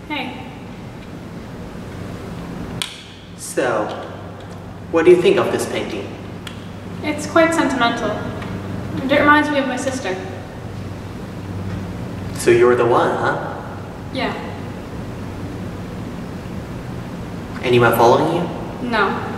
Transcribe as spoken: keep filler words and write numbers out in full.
Hey. So, what do you think of this painting? It's quite sentimental. And it reminds me of my sister. So you're the one, huh? Yeah. Anyone following you? No.